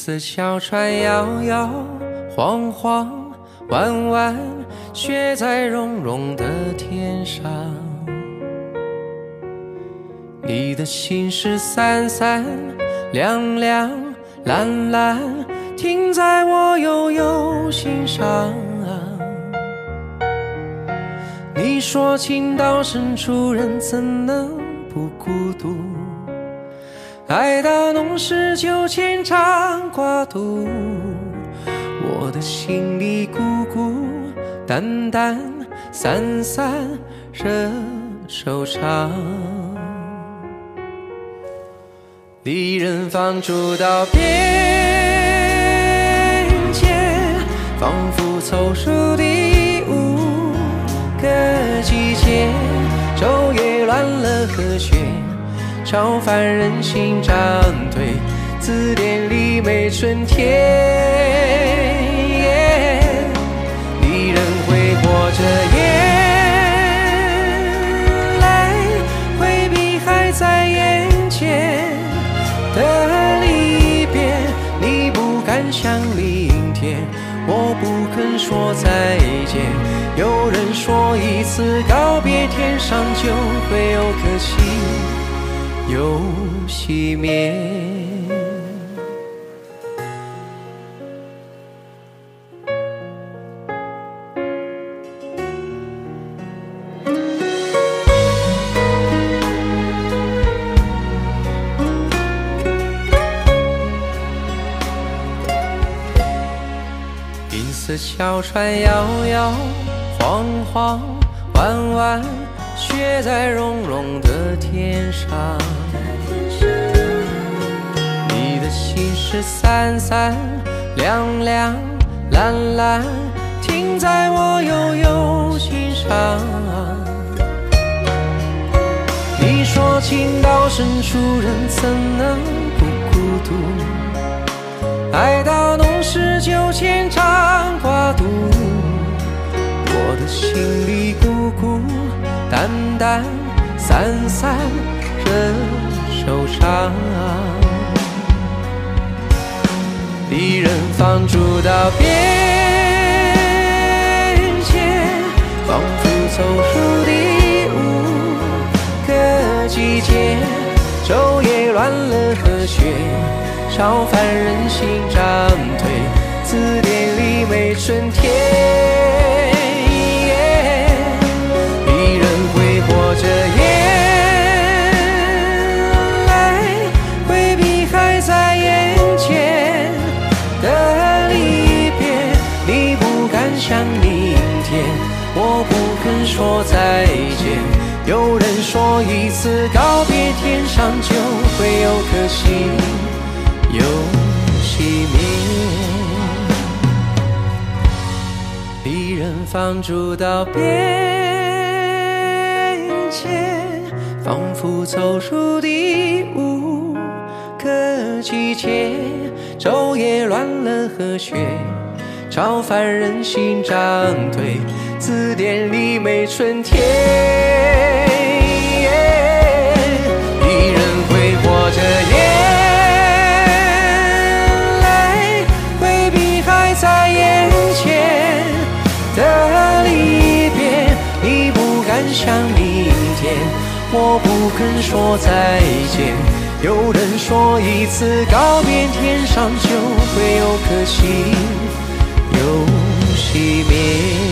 色小船摇摇晃晃，弯弯雪在融融的天上。你的心事散散亮亮蓝蓝，停在我悠悠心上。你说情到深处人怎能不孤独，爱到浓时就牵肠挂肚，我的心里孤孤单单散散惹惆怅。离人放逐到边界，仿佛凑数第五个季节，昼夜乱了和弦，超凡人心涨退，字典里没春天。离人挥霍着眼泪，回避还在眼前的离别。你不敢想明天，我不肯说再见。有人说一次告别，天上就会有颗星又熄灭。银色小船摇摇晃晃，弯弯雪在融融的天上。你的心事散散亮亮蓝蓝，停在我悠悠心上。你说情到深处人怎能不孤独，爱到浓时就牵肠挂肚，我的心里孤孤单单散散惹惆怅。离人放逐到边界，仿佛凑数第五个季节，昼夜乱了和弦，超凡人心涨退，字典里没春天。离人挥霍着眼泪，回避还在眼前的离别。你不敢想明天，我不肯说再见。有人说一次告别，天上就会有颗星又熄灭。离人放逐到边界，仿佛凑数第五个季节，昼夜乱了和弦，超凡人心涨退，字典里没春天。离人挥霍着眼泪，回避还在眼前的离别。你不敢想明天，我不肯说再见。有人说一次告别，天上就会有颗星又熄灭。